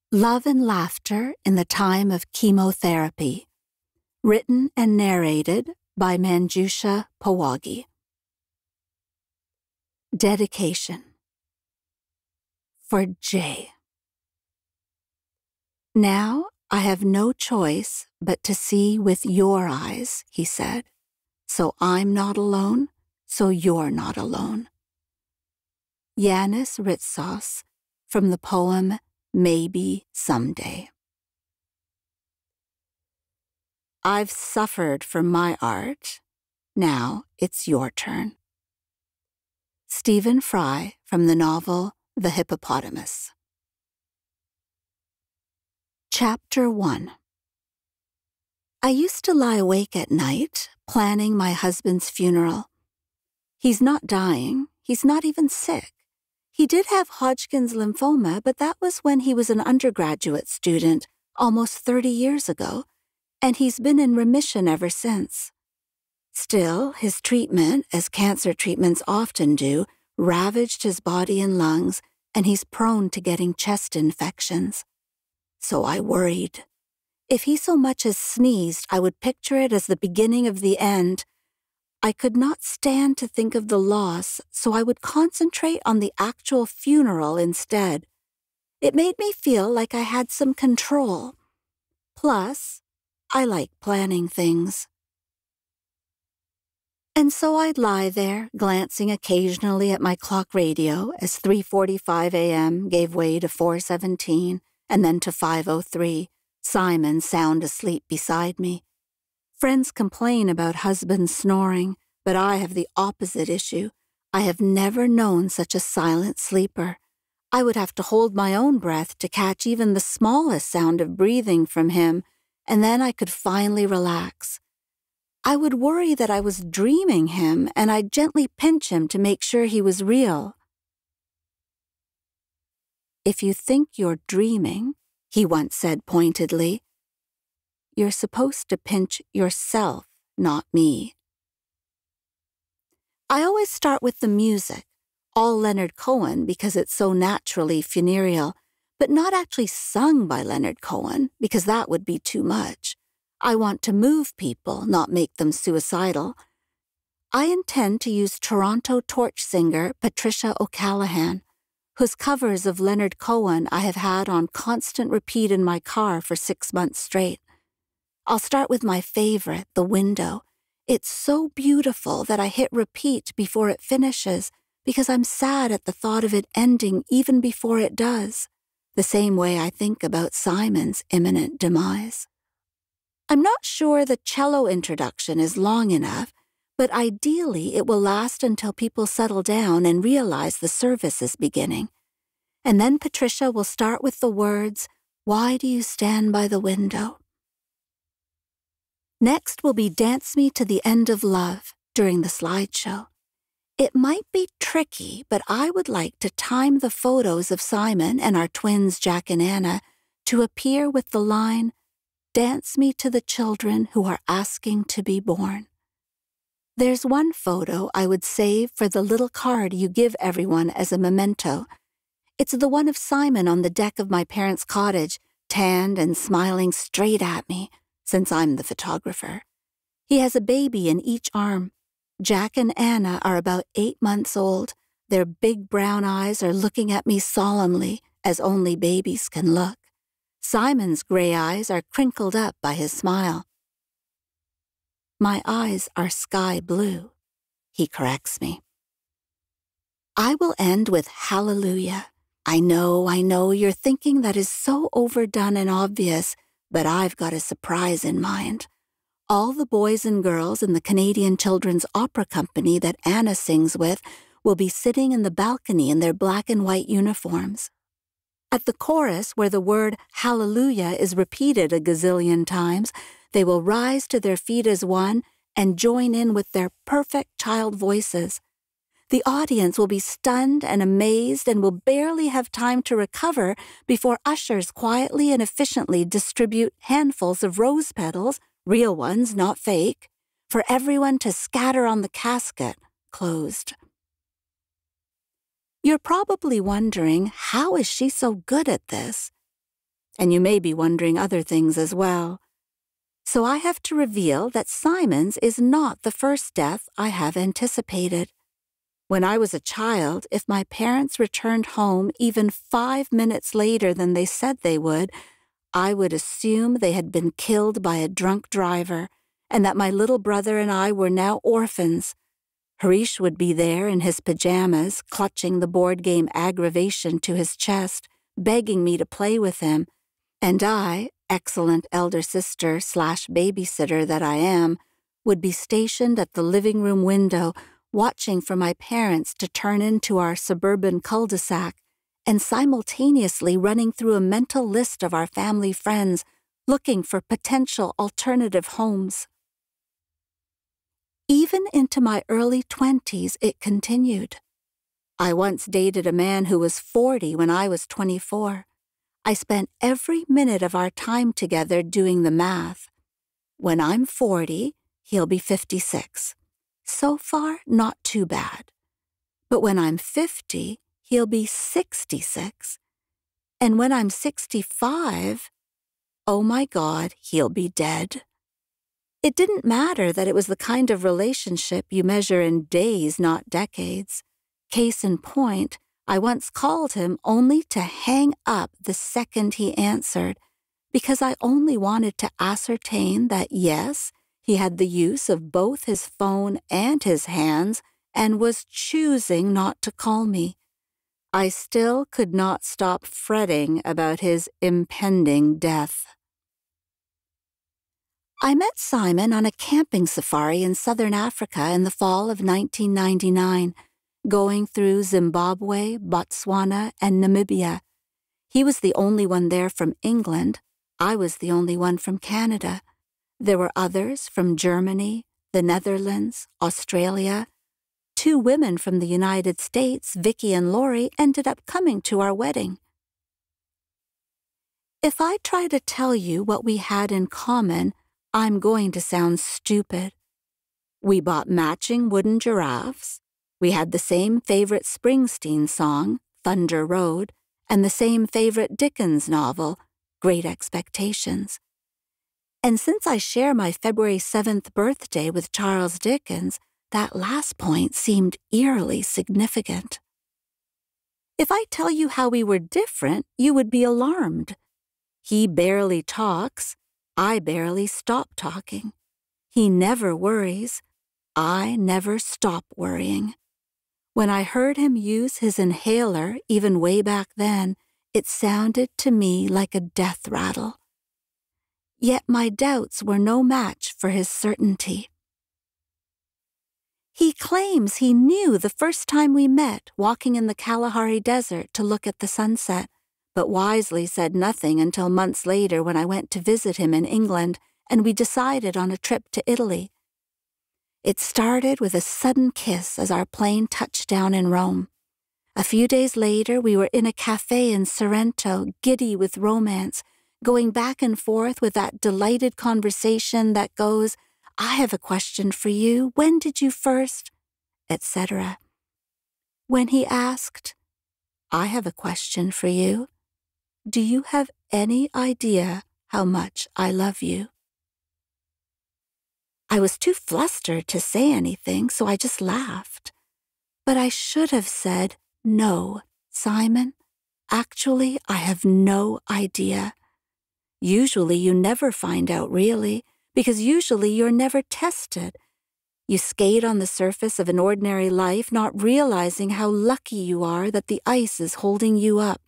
Love and Laughter in the Time of Chemotherapy. Written and narrated by Manjusha Pawagi. Dedication. For Jay. Now I have no choice but to see with your eyes, he said. So I'm not alone, so you're not alone. Yanis Ritsos, from the poem Maybe Someday. I've suffered for my art. Now it's your turn. Stephen Fry, from the novel The Hippopotamus. Chapter 1. I used to lie awake at night, planning my husband's funeral. He's not dying. He's not even sick. He did have Hodgkin's lymphoma, but that was when he was an undergraduate student, almost 30 years ago, and he's been in remission ever since. Still, his treatment, as cancer treatments often do, ravaged his body and lungs, and he's prone to getting chest infections. So I worried. If he so much as sneezed, I would picture it as the beginning of the end. I could not stand to think of the loss, so I would concentrate on the actual funeral instead. It made me feel like I had some control. Plus, I like planning things. And so I'd lie there, glancing occasionally at my clock radio as 3:45 a.m. gave way to 4:17 and then to 5:03, Simon sound asleep beside me. Friends complain about husbands snoring, but I have the opposite issue. I have never known such a silent sleeper. I would have to hold my own breath to catch even the smallest sound of breathing from him, and then I could finally relax. I would worry that I was dreaming him, and I'd gently pinch him to make sure he was real. If you think you're dreaming, he once said pointedly, you're supposed to pinch yourself, not me. I always start with the music, all Leonard Cohen because it's so naturally funereal, but not actually sung by Leonard Cohen because that would be too much. I want to move people, not make them suicidal. I intend to use Toronto torch singer Patricia O'Callaghan, whose covers of Leonard Cohen I have had on constant repeat in my car for 6 months straight. I'll start with my favorite, The Window. It's so beautiful that I hit repeat before it finishes because I'm sad at the thought of it ending even before it does, the same way I think about Simon's imminent demise. I'm not sure the cello introduction is long enough, but ideally it will last until people settle down and realize the service is beginning. And then Patricia will start with the words, "Why do you stand by the window?" Next will be Dance Me to the End of Love during the slideshow. It might be tricky, but I would like to time the photos of Simon and our twins Jack and Anna to appear with the line, "Dance me to the children who are asking to be born." There's one photo I would save for the little card you give everyone as a memento. It's the one of Simon on the deck of my parents' cottage, tanned and smiling straight at me, since I'm the photographer. He has a baby in each arm. Jack and Anna are about 8 months old. Their big brown eyes are looking at me solemnly, as only babies can look. Simon's gray eyes are crinkled up by his smile. My eyes are sky blue, he corrects me. I will end with Hallelujah. I know, you're thinking that is so overdone and obvious, but I've got a surprise in mind. All the boys and girls in the Canadian Children's Opera Company that Anna sings with will be sitting in the balcony in their black and white uniforms. At the chorus, where the word Hallelujah is repeated a gazillion times, they will rise to their feet as one and join in with their perfect child voices. The audience will be stunned and amazed and will barely have time to recover before ushers quietly and efficiently distribute handfuls of rose petals, real ones, not fake, for everyone to scatter on the casket, closed. You're probably wondering, how is she so good at this? and you may be wondering other things as well. So I have to reveal that Simon's is not the first death I have anticipated. When I was a child, if my parents returned home even 5 minutes later than they said they would assume they had been killed by a drunk driver and that my little brother and I were now orphans. Harish would be there in his pajamas, clutching the board game Aggravation to his chest, begging me to play with him, and I, excellent elder sister / babysitter that I am, would be stationed at the living room window, watching for my parents to turn into our suburban cul-de-sac, and simultaneously running through a mental list of our family friends, looking for potential alternative homes. Even into my early 20s, it continued. I once dated a man who was 40 when I was 24. I spent every minute of our time together doing the math. When I'm 40, he'll be 56. So far, not too bad. But when I'm 50, he'll be 66. And when I'm 65, oh my God, he'll be dead. It didn't matter that it was the kind of relationship you measure in days, not decades. Case in point, I once called him only to hang up the second he answered, because I only wanted to ascertain that yes, he had the use of both his phone and his hands and was choosing not to call me. I still could not stop fretting about his impending death. I met Simon on a camping safari in southern Africa in the fall of 1999, going through Zimbabwe, Botswana, and Namibia. He was the only one there from England. I was the only one from Canada. There were others from Germany, the Netherlands, Australia. 2 women from the United States, Vicky and Lori, ended up coming to our wedding. If I try to tell you what we had in common, I'm going to sound stupid. We bought matching wooden giraffes. We had the same favorite Springsteen song, Thunder Road, and the same favorite Dickens novel, Great Expectations. And since I share my February 7th birthday with Charles Dickens, that last point seemed eerily significant. If I tell you how we were different, you would be alarmed. He barely talks. I barely stop talking. He never worries. I never stop worrying. When I heard him use his inhaler, even way back then, it sounded to me like a death rattle. Yet my doubts were no match for his certainty. He claims he knew the first time we met walking in the Kalahari Desert to look at the sunset, but wisely said nothing until months later when I went to visit him in England and we decided on a trip to Italy. It started with a sudden kiss as our plane touched down in Rome. A few days later, we were in a cafe in Sorrento, giddy with romance, going back and forth with that delighted conversation that goes, "I have a question for you. When did you first?" etc. When he asked, "I have a question for you. Do you have any idea how much I love you?" I was too flustered to say anything, so I just laughed. But I should have said, "No, Simon, actually, I have no idea." Usually you never find out really, because usually you're never tested. You skate on the surface of an ordinary life, not realizing how lucky you are that the ice is holding you up.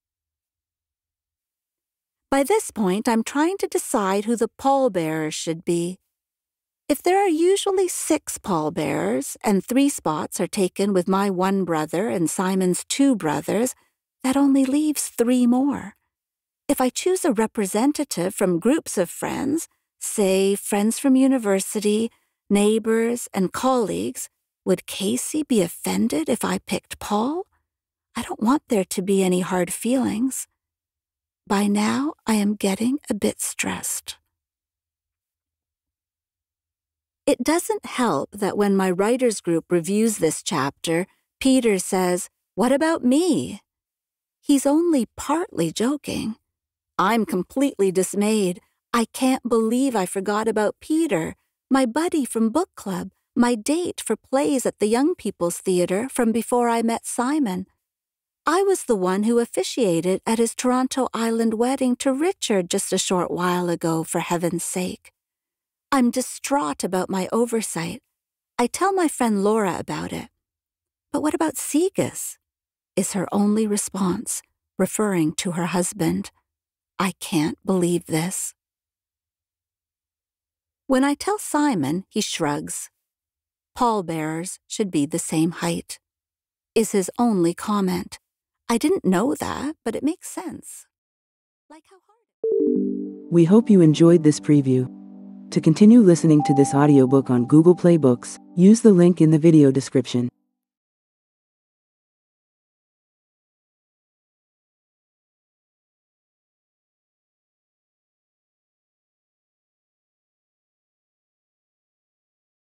By this point, I'm trying to decide who the pallbearers should be. If there are usually 6 pallbearers, and 3 spots are taken with my 1 brother and Simon's 2 brothers, that only leaves 3 more. If I choose a representative from groups of friends, say friends from university, neighbors, and colleagues, would Casey be offended if I picked Paul? I don't want there to be any hard feelings. By now, I am getting a bit stressed. It doesn't help that when my writers group reviews this chapter, Peter says, "What about me?" He's only partly joking. I'm completely dismayed. I can't believe I forgot about Peter, my buddy from book club, my date for plays at the Young People's Theatre from before I met Simon. I was the one who officiated at his Toronto Island wedding to Richard just a short while ago, for heaven's sake. I'm distraught about my oversight. I tell my friend Laura about it. But what about Segus? Is her only response, referring to her husband. I can't believe this. When I tell Simon, he shrugs. Pallbearers should be the same height, is his only comment. I didn't know that, but it makes sense. Like how hard. We hope you enjoyed this preview. To continue listening to this audiobook on Google Play Books, use the link in the video description.